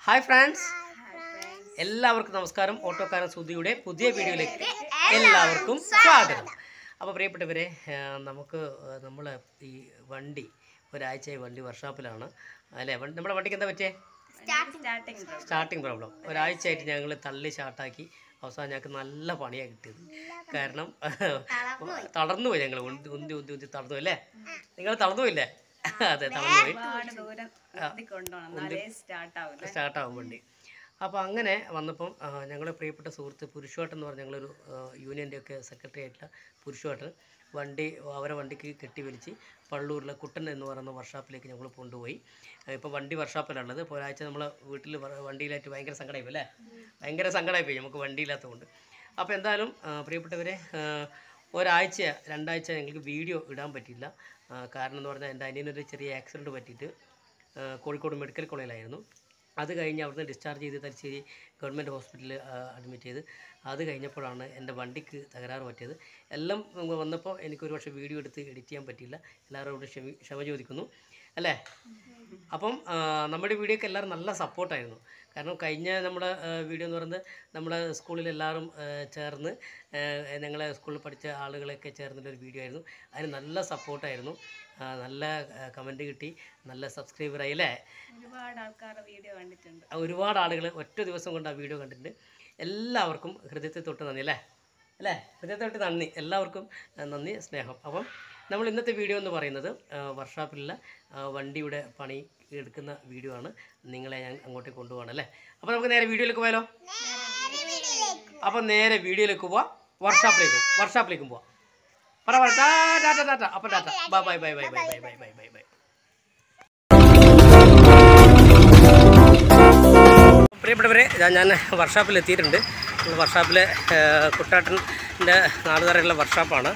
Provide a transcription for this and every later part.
Hi friends, എല്ലാവർക്കും നമസ്കാരം. ഓട്ടോക്കാരൻ സുധിയുടെ പുതിയ വീഡിയോയിലേക്ക് എല്ലാവർക്കും സ്വാഗതം. അപ്പോൾ പ്രിയപ്പെട്ടവരെ, നമ്മൾ ഈ വണ്ടി ഒരാഴ്ചയായി വണ്ടി വർക്ക്ഷോപ്പിലാണ് അല്ലേ. നമ്മുടെ വണ്ടിക്ക് എന്താ പറ്റിയേ? Starting problem. ഒരാഴ്ചയായിട്ട് ഞങ്ങൾ തള്ളി സ്റ്റാർട്ടാക്കി അവസാനം ഞങ്ങൾക്ക് നല്ല പണിയാണ് കിട്ടിയത്. കാരണം തളർന്നുപോയി, ഞങ്ങൾ ഉന്തി തളർന്നു അല്ലേ. നിങ്ങൾ തളർന്നുപോയില്ലേ? അതെ, തളർന്നുപോയി, സ്റ്റാർട്ടാവും വണ്ടി. അപ്പോൾ അങ്ങനെ വന്നപ്പം ഞങ്ങളുടെ പ്രിയപ്പെട്ട സുഹൃത്ത് പുരുഷോട്ടൻ എന്ന് പറഞ്ഞ ഞങ്ങളൊരു യൂണിയൻ്റെയൊക്കെ സെക്രട്ടറി ആയിട്ടുള്ള പുരുഷോട്ടൻ അവരെ വണ്ടിക്ക് കെട്ടി വലിച്ച് പള്ളൂരിലെ കുട്ടൻ എന്ന് പറയുന്ന വർക്ക്ഷോപ്പിലേക്ക് ഞങ്ങൾ കൊണ്ടുപോയി. ഇപ്പോൾ വണ്ടി വർക്ക്ഷോപ്പിലുള്ളത്. ഇപ്പോൾ ഒരാഴ്ച നമ്മളെ വീട്ടിൽ വണ്ടിയിലായിട്ട് ഭയങ്കര സങ്കടമായിപ്പോയി അല്ലേ. ഭയങ്കര സങ്കടമായിപ്പോയി നമുക്ക് വണ്ടിയില്ലാത്തതുകൊണ്ട്. അപ്പോൾ എന്തായാലും പ്രിയപ്പെട്ടവരെ, ഒരാഴ്ച 2 ആഴ്ച ഞങ്ങൾക്ക് വീഡിയോ ഇടാൻ പറ്റിയില്ല. കാരണം എന്ന് പറഞ്ഞാൽ എൻ്റെ അനിയനൊരു ചെറിയ ആക്സിഡൻറ്റ് പറ്റിയിട്ട് കോഴിക്കോട് മെഡിക്കൽ കോളേജിലായിരുന്നു. അത് കഴിഞ്ഞ് അവിടുന്ന് ഡിസ്ചാർജ് ചെയ്ത് തലശ്ശേരി ഗവൺമെൻറ് ഹോസ്പിറ്റലിൽ അഡ്മിറ്റ് ചെയ്ത് അത് കഴിഞ്ഞപ്പോഴാണ് എൻ്റെ വണ്ടിക്ക് തകരാറ് പറ്റിയത്. എല്ലാം വന്നപ്പോൾ എനിക്കൊരു പക്ഷേ വീഡിയോ എടുത്ത് എഡിറ്റ് ചെയ്യാൻ പറ്റിയില്ല. എല്ലാവരോടും ക്ഷമ ചോദിക്കുന്നു അല്ലേ. അപ്പം നമ്മുടെ വീഡിയോക്ക് എല്ലാവരും നല്ല സപ്പോർട്ടായിരുന്നു. കാരണം കഴിഞ്ഞ നമ്മുടെ വീഡിയോ എന്ന് പറയുന്നത് നമ്മുടെ സ്കൂളിൽ എല്ലാവരും ചേർന്ന് ഞങ്ങളെ സ്കൂളിൽ പഠിച്ച ആളുകളൊക്കെ ചേർന്നിട്ടൊരു വീഡിയോ ആയിരുന്നു. അതിന് നല്ല സപ്പോർട്ടായിരുന്നു, നല്ല കമൻറ്റ് കിട്ടി, നല്ല സബ്സ്ക്രൈബറായി അല്ലേ. ഒരുപാട് ആളുകൾ ഒറ്റ ദിവസം കൊണ്ട് ആ വീഡിയോ കണ്ടിട്ടുണ്ട്. എല്ലാവർക്കും ഹൃദയത്തെ തൊട്ട് നന്ദി അല്ലേ. ഹൃദയത്തെ തൊട്ട് നന്ദി, എല്ലാവർക്കും നന്ദി, സ്നേഹം. അപ്പം നമ്മൾ ഇന്നത്തെ വീഡിയോ എന്ന് പറയുന്നത് വർക്ക്ഷോപ്പിലുള്ള വണ്ടിയുടെ പണി എടുക്കുന്ന വീഡിയോ ആണ്. നിങ്ങളെ ഞാൻ അങ്ങോട്ടേക്ക് കൊണ്ടുപോകണം അല്ലേ. അപ്പോൾ നമുക്ക് നേരെ വീഡിയോയിലേക്ക് പോയാലോ. അപ്പം നേരെ വീഡിയോയിലേക്ക് പോവാം, വർക്ക്ഷോപ്പിലേക്കും പോവാം. ടാറ്റ. അപ്പം ടാറ്റ, ബൈ. പ്രിയപ്പെട്ടവരെ, ഞാൻ വർക്ക്ഷോപ്പിൽ എത്തിയിട്ടുണ്ട്. വർക്ക്ഷോപ്പിലെ കുട്ടാട്ടൻ്റെ നാടുതറയുള്ള വർക്ക്ഷോപ്പാണ്.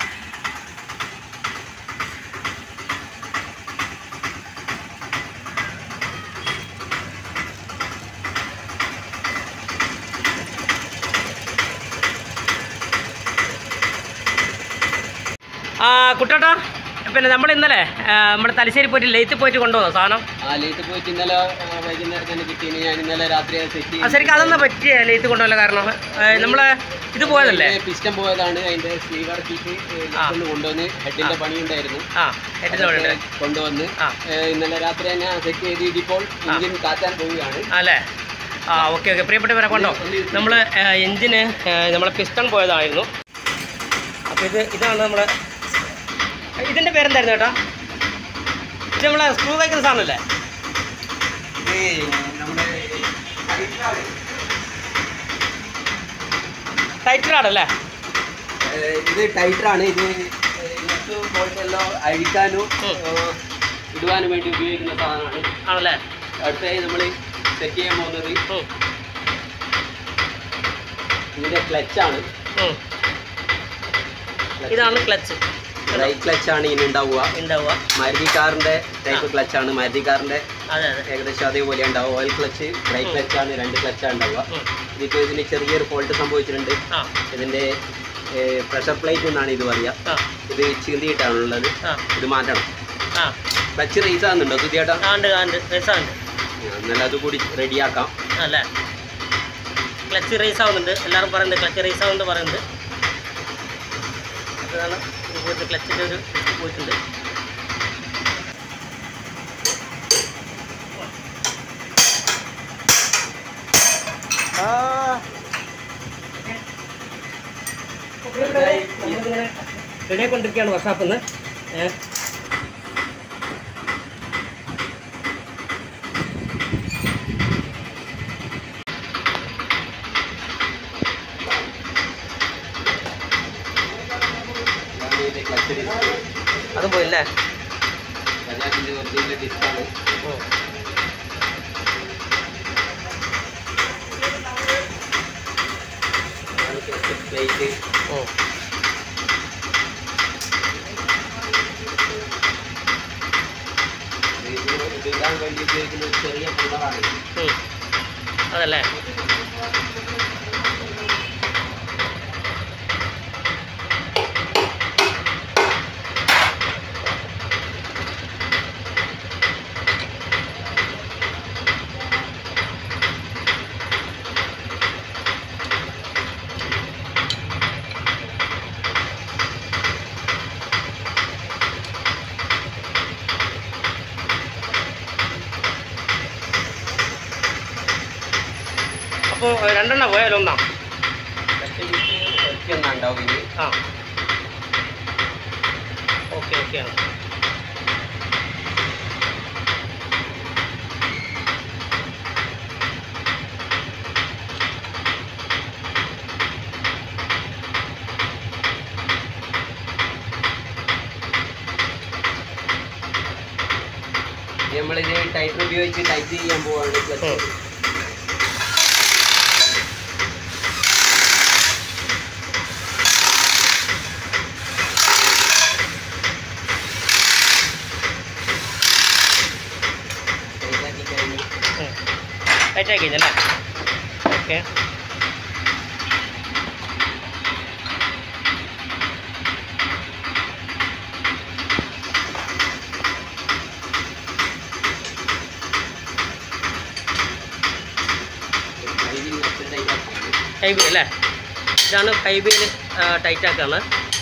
കുട്ടാട്ടാ, പിന്നെ നമ്മൾ ഇന്നലെ നമ്മുടെ തലശ്ശേരി പോയിട്ട് ലേറ്റ് പോയിട്ട് കൊണ്ടുപോകുന്ന സാധനം പോയിട്ട് ഇന്നലെ വൈകുന്നേരം തന്നെ കിട്ടി. ഞാൻ ഇന്നലെ രാത്രി ശരിക്കും അതൊന്നും പറ്റിയ ലേറ്റ് കൊണ്ടുപോകല. കാരണം നമ്മളെ ഇത് പോയതല്ലേ, പിസ്റ്റം പോയതാണ്. അതിന്റെ സ്ലീവർ കീറ്റ് കൊണ്ടുവന്ന് ഹെഡിന്റെ പണി ഉണ്ടായിരുന്നു, കൊണ്ടുവന്ന് ഇന്നലെ രാത്രി തന്നെ സെറ്റ് ചെയ്ത് ഇപ്പോൾ എഞ്ചിൻ കാറ്റാൻ പോവുകയാണ് അല്ലേ. ഓക്കെ. പ്രിയപ്പെട്ടവരെ, കൊണ്ടോ നമ്മൾ എഞ്ചിന് നമ്മളെ പിസ്റ്റൺ പോയതായിരുന്നു. അപ്പോൾ ഇതാണ് നമ്മളെ, ഇതിൻ്റെ പേരെന്തായിരുന്നു ചേട്ടാ? ഇത് നമ്മളെ സ്ക്രൂ വയ്ക്കുന്ന സാധനമല്ലേ? ടൈറ്ററാണല്ലേ? ഇത് ടൈറ്ററാണ്. ഇത് എല്ലാം അഴിക്കാനും ഇടുവാനും വേണ്ടി ഉപയോഗിക്കുന്ന സാധനമാണ് ആണല്ലേ. അടുത്തായി നമ്മൾ സെറ്റ് ചെയ്യാൻ പോകുന്നത് ഇതിൻ്റെ ക്ലച്ചാണ്. ഇതാണ് ക്ലച്ച്. ഡ്രൈ ക്ലച്ചാണ് ഇതിന് ഉണ്ടാവുക. മാരുതി കാറിൻ്റെ ടൈപ്പ് ക്ലച്ചാണ്. മാരുതി കാറിൻ്റെ ഏകദേശം അതേപോലെ ഉണ്ടാവുക. ഓയിൽ ക്ലച്ച്, ഡ്രൈ ക്ലച്ചാണ്, 2 ക്ലച്ചാണ് ഉണ്ടാവുക. ഇതിപ്പോൾ ഇതിന് ചെറിയൊരു ഫോൾട്ട് സംഭവിച്ചിട്ടുണ്ട്. ഇതിൻ്റെ പ്രഷർ പ്ലേറ്റ് എന്നാണ് ഇത് പറയുക. ഇത് ചീന്തിയിട്ടാണുള്ളത്. ഇത് മാറ്റണം. ക്ലച്ച് റേസ് ആകുന്നുണ്ടോ സുധിയേട്ടാ? എന്നാലും അതുകൂടി റെഡിയാക്കാം അല്ലേ. ക്ലച്ച് റേസ് ആവുന്നുണ്ട്, എല്ലാവരും പറയുന്നുണ്ട്. ക്ലച്ച് റേസ് ആവുന്നുണ്ട് പറയുന്നുണ്ട്. അതാണ് ഇതുപോലത്തെ ക്ലച്ചിൻ്റെ ഒരു പോയിട്ടുണ്ട്. റെഡിയായിക്കൊണ്ടിരിക്കുകയാണ് വർക്ക്ഷോപ്പിൽ നിന്ന്. അതും പോയില്ലേ? അതല്ലേ. അപ്പോൾ രണ്ടെണ്ണം പോയാലോ ഒന്നാ ഉണ്ടാവും ഇനി ആ ഓക്കെ ഓക്കെ ആണ് നമ്മളിത് ടൈറ്റർ ഉപയോഗിച്ച് ടൈറ്റ് ചെയ്യാൻ പോവാണ് ക്ലച്ച് ടൈറ്റാക്കി കഴിഞ്ഞല്ലേ ഓക്കെ ഹൈബി അല്ലേ ഇതാണ് ഹൈബിയിൽ ടൈറ്റാക്കാണ്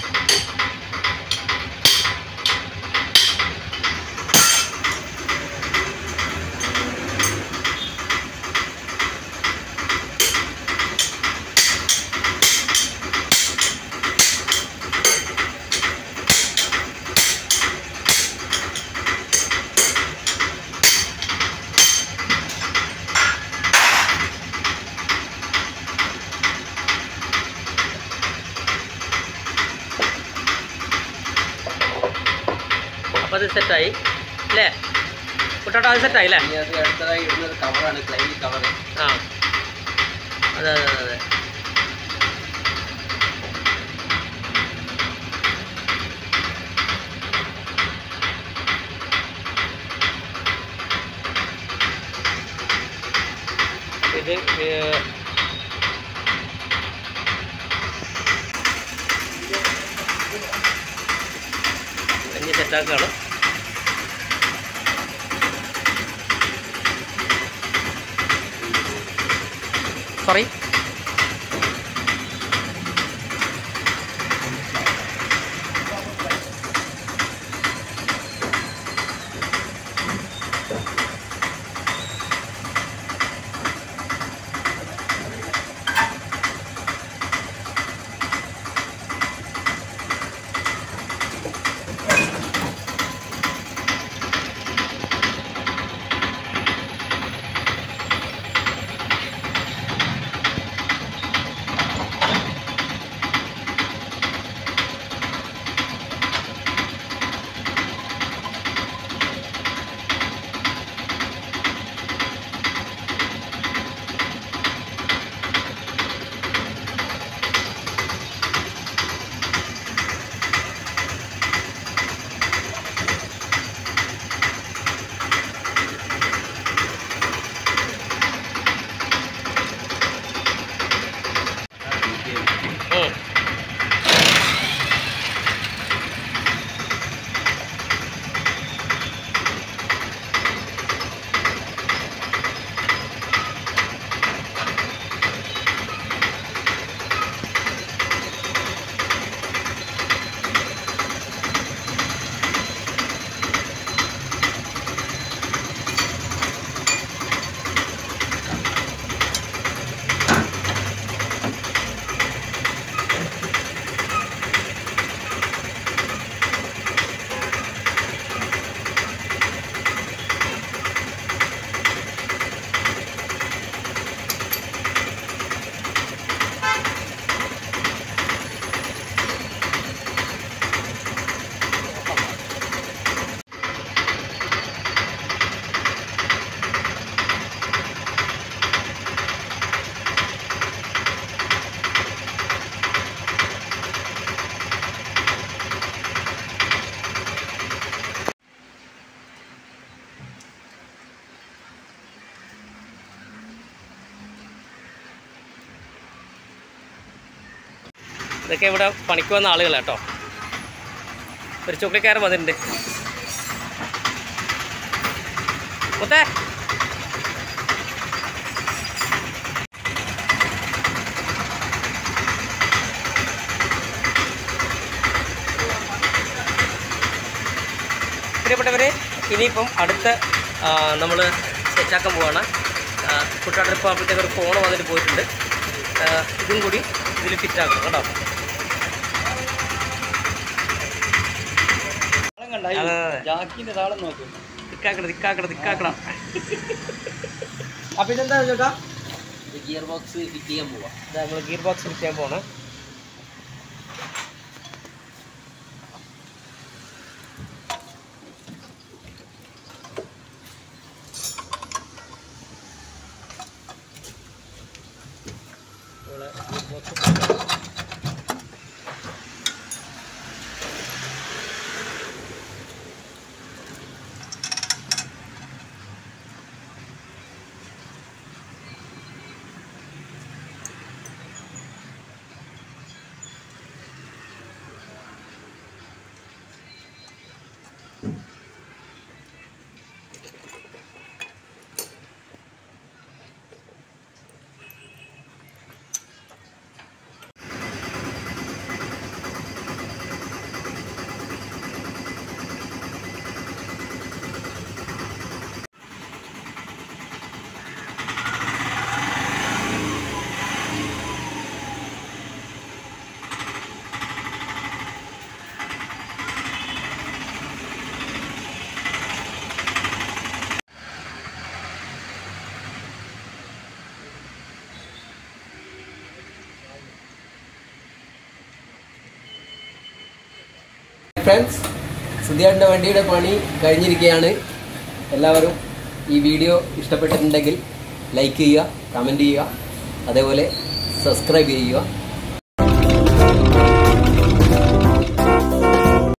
അപ്പോൾ അത് സെറ്റായി അല്ലേ കുട്ടോട്ടോ അത് സെറ്റായി അല്ലേ അത് അടുത്തതായി ഇടുന്നത് കവറാണ് ക്ലൈ കവർ ആ അതെ അതെ അതെ ഇത് ഇനി സെറ്റാക്കുകയാണ് സോറി ഇതൊക്കെ ഇവിടെ പണിക്ക് വന്ന ആളുകളാട്ടോ. ഒരു ചുക്ലിക്കാരൻ വന്നിട്ടുണ്ട്. മുത്തേ പ്രിയപ്പെട്ടവരെ, ഇനിയിപ്പം അടുത്ത നമ്മൾ സെറ്റാക്കാൻ പോവാണ്. കുട്ടാട്ടൻ ഇപ്പോൾ അപ്പോഴത്തേക്ക് ഒരു ഫോൺ വന്നിട്ട് പോയിട്ടുണ്ട്. ഇതും കൂടി ഇതിൽ ഫിറ്റാക്കണം കേട്ടോ. തിക്കാക്കണം. അപ്പൊ ഇതെന്താ ചേട്ടാ? ഗിയർ ബോക്സ് ഫിറ്റ് ചെയ്യാൻ പോവാ. നമ്മൾ ഗിയർ ബോക്സ് ഫിറ്റ് ചെയ്യാൻ പോകണം. ഫ്രണ്ട്സ്, സുധിയേട്ടൻ്റെ വണ്ടിയുടെ പണി കഴിഞ്ഞിരിക്കുകയാണ്. എല്ലാവരും ഈ വീഡിയോ ഇഷ്ടപ്പെട്ടിട്ടുണ്ടെങ്കിൽ ലൈക്ക് ചെയ്യുക, കമൻറ്റ് ചെയ്യുക, അതേപോലെ സബ്സ്ക്രൈബ് ചെയ്യുക.